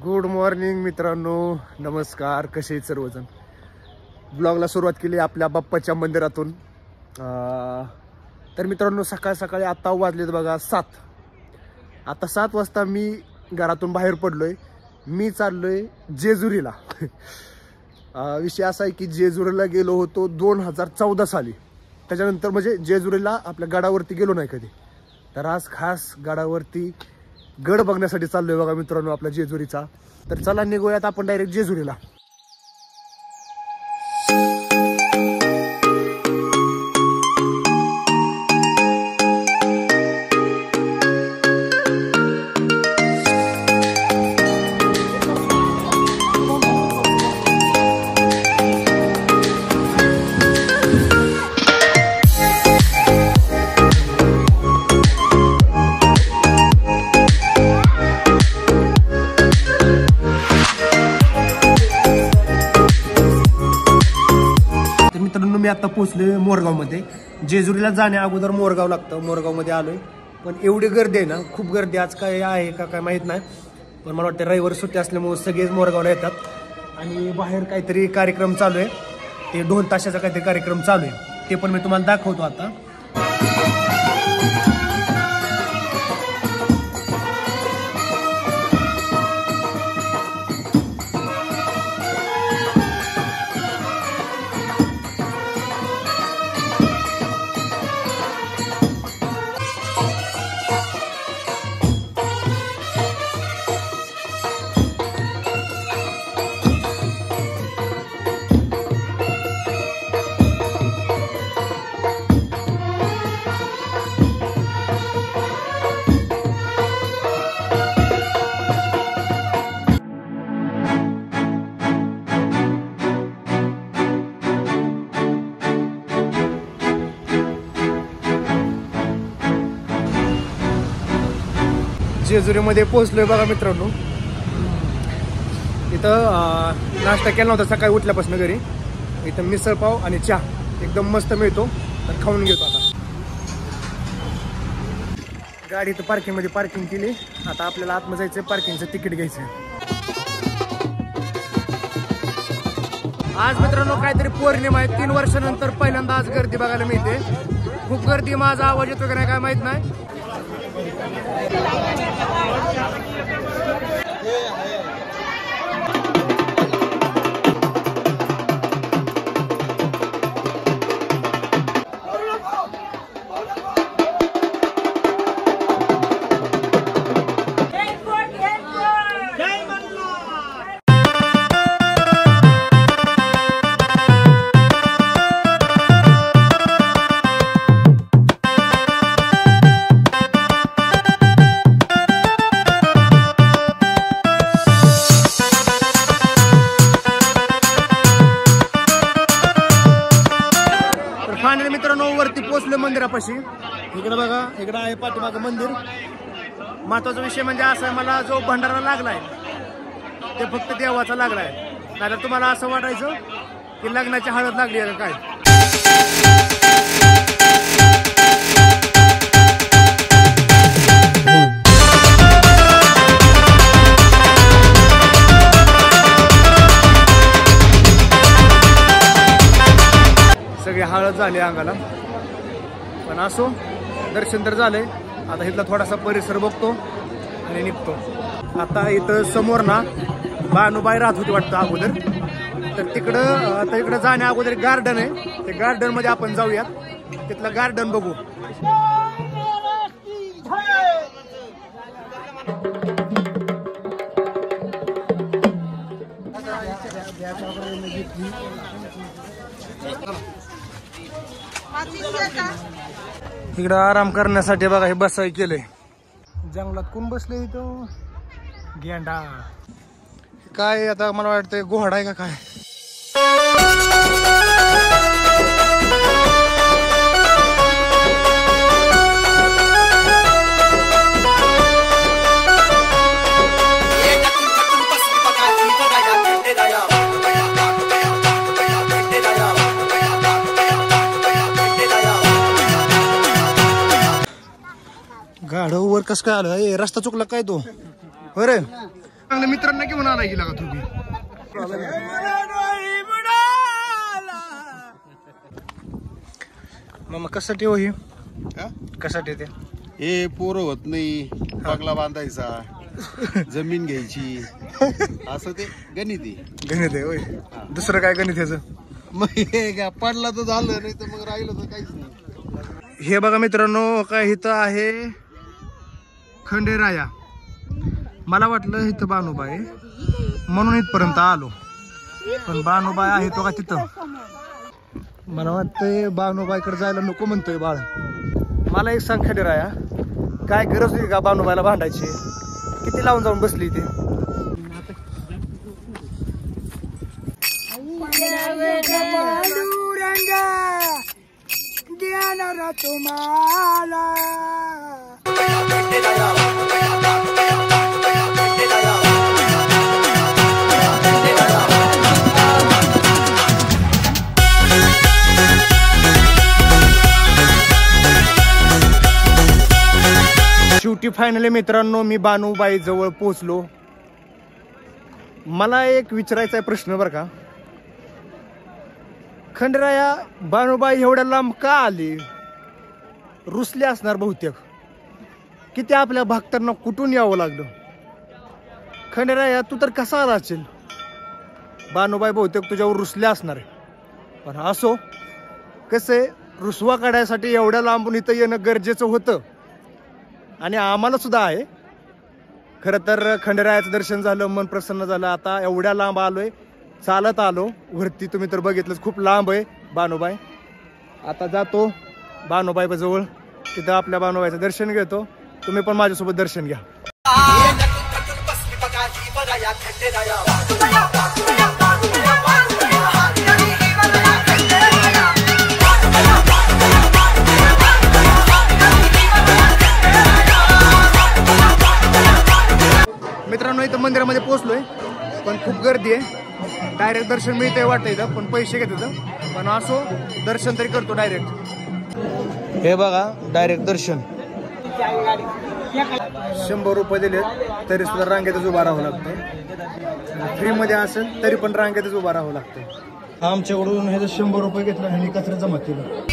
Good morning मित्रांनो, नमस्कार. कसे आहेत सर्वजण? ब्लॉगला सुरुवात केली आपल्या बाप्पाच्या मंदिरातून. तर मित्रांनो, सकाळ सकाळी आता वाजलेत बघा 7. आता 7 वाजता मी घरातून बाहेर पडलोय. मी चाललोय जेजुरीला. विषय असा आहे की जेजुरीला गेलो होतो 2014 साली. त्याच्यानंतर म्हणजे जेजुरीला आपल्या गडावरती गेलो नाही कधी. तर आज खास गडावरती गड बघण्यासाठी चाललोय बघा मित्रांनो आपल्या जेजुरीचा. तर चला निघूयात आपण डायरेक्ट जेजुरीला. मी आता पोहोचलोय मोरगाव मध्ये. जेजुरीला जाण्या अगोदर मोरगाव लागतं. मोरगाव मध्ये आलोय, पण एवढी गर्दी आहे ना, खूप गर्दी. आज काय आहे का काय माहित नाही, पण मला वाटतं रविवार सुट्टी असल्यामुळे सगळेच मोरगावला येतात. आणि बाहेर काहीतरी कार्यक्रम चालू आहे, ते ढोल ताशाचा काहीतरी कार्यक्रम चालू आहे, ते पण मी तुम्हाला दाखवतो आता. जेजुरीमध्ये पोहोचलोय बघा मित्रांनो. इथं नाश्ता केला नव्हता सकाळी उठल्यापासून घरी. इथं मिसळ पाव आणि चहा एकदम मस्त मिळतो, तर खाऊन घेतो आता. गाडी इथं पार्किंगमध्ये पार्किंग केली. आता आपल्याला आतमध्ये जायचं, पार्किंगचं तिकीट घ्यायचं. आज मित्रांनो काहीतरी पौर्णिमा आहे. 3 वर्षानंतर पहिल्यांदा आज गर्दी बघायला मिळते. खूप गर्दी. माझा आवाज येतो का नाही काय माहित नाही. मित्रांनो वरती पोहोचलो मंदिरापाशी. इकडे बघा, इकडे आहे पाठीमागं मंदिर. महत्वाचा विषय म्हणजे असा आहे, मला जो भंडारा लागलाय ते फक्त देवाचा लागलाय. नाहीतर तुम्हाला असं वाटायचं की लग्नाची हळद लागली आहे काय. सगळी हळद झाली अंगाला, पण असो दर्शन तर झालंय. आता इथला थोडासा परिसर बघतो आणि निघतो. आता इथं समोर ना बानुबाई राहत होती वाटतं अगोदर. तर तिकडं आता इकडं जाण्या अगोदर गार्डन आहे. ते गार्डन मध्ये आपण जाऊयात, तिथलं गार्डन बघू. इकडं आराम करण्यासाठी बघा हे बसाई केलंय. जंगलात कोण बसले इथं? गेंडा काय. आता मला वाटतंय घोडा आहे का काय. गाढव वर कस काय आलं? रस्ता चुकला काय तो? अरे चांगल्या मित्रांना घेऊन आला गेला का तुम्ही? मग कशासाठी हो हे? कशासाठी ते? हे पोरं होत नाही, पगला बांधायचा, जमीन घ्यायची, असं ते गणित आहे. गणित आहे होय. दुसरं काय गणित ह्याचं? मग हे पडला तर झालं, नाही तर मग राहिलं तर काहीच नाही. हे बघा मित्रांनो, काय इथं आहे खंडेराया. मला वाटलं इथं बानुबाई आहे म्हणून इथपर्यंत आलो, पण बानुबाई आहे तो का तिथं? मला वाटतंय बानुबाईकडे जायला नको म्हणतोय बाळ. मला एक सांग खंडेराया, काय गरज होती का बानुबाईला भांडायची? किती लावून जाऊन बसली ती? तुम्हाला शेवटी फायनली मित्रांनो मी बानुबाई जवळ पोहोचलो. मला एक विचारायचा आहे प्रश्न बरं का, खंडेराया बानुबाई एवढ्या लांब का आली? रुसले असणार बहुतेक. किती आपल्या भक्तांना कुठून यावं लागलं. खंडेराया तू तर कसा आला असेल? बानुबाई बहुतेक तुझ्यावर रुसले असणार आहे. पण असो, कसं रुसवा काढायसाठी एवढ्या लांबून इथं येणं गरजेचं होतं आणि आम्हाला सुद्धा आहे. खरं तर खंडेरायाचं दर्शन झालं, मन प्रसन्न झालं. आता एवढ्या लांब आलोय, चालत आलो वरती. तुम्ही तर बघितलंच खूप लांब आहे बानुबाई. आता जातो बानुबाई जवळ, तिथं आपल्या बानुबाईचं दर्शन घेतो. तुम्ही पण माझ्यासोबत दर्शन घ्या. मित्रांनो इथं मंदिरामध्ये पोहोचलोय, पण खूप गर्दी आहे. डायरेक्ट दर्शन मिळतंय वाटतं इथं, पण पैसे घेत होतं. पण असो, दर्शन तरी करतो डायरेक्ट. हे बघा डायरेक्ट दर्शन. 100 रुपये दिले तरी सुद्धा रांगेतच उभा राहावं लागतं. फ्रीमध्ये असेल तरी पण रांगेतच उभा राहावं लागतं. आमच्याकडून ह्याचं 100 रुपये घेतलं आणि कचरा जमा केलं.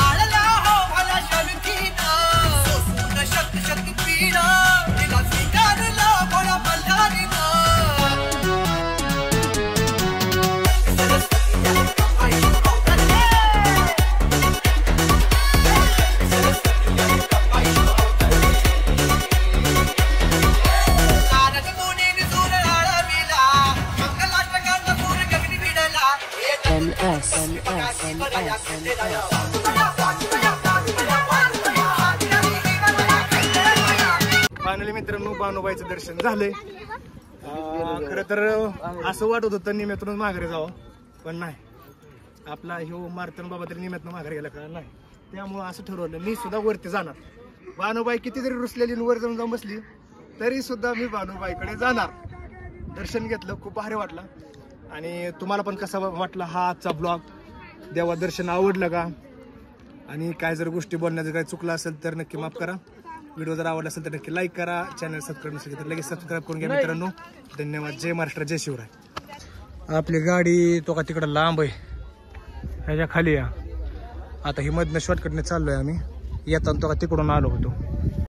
फायनली मित्रांनो बानुबाईचं दर्शन झालंय. खरं तर असं वाटत होतं निम्यातूनच माघारी जावं, पण नाही. आपला ह्यो मारतन बाबा तरी निम्यातून माघारी गेला का नाही, त्यामुळं असं ठरवलं मी सुद्धा वरती जाणार. बानुबाई किती जरी रुसलेली वर जाऊन बसली तरी सुद्धा मी बानुबाईकडे जाणार. दर्शन घेतलं, खूप भारी वाटलं. आणि तुम्हाला पण कसा वाटला हा आजचा ब्लॉग? देवा दर्शन आवडलं का? आणि काय जर गोष्टी बोलण्याचं काय चुकलं असेल तर नक्की माफ करा. व्हिडिओ जर आवडला असेल तर नक्की लाईक करा. चॅनल सबस्क्राईब नसेल तर लगेच सबस्क्राईब करून घ्या मित्रांनो. धन्यवाद. जय महाराष्ट्र, जय शिवराय. आपली गाडी तो का तिकडं लांब आहे, ह्याच्या खाली या. आता ही मधनं शॉर्टकटने चाललोय आम्ही. येताना तो का तिकडून आलो होतो.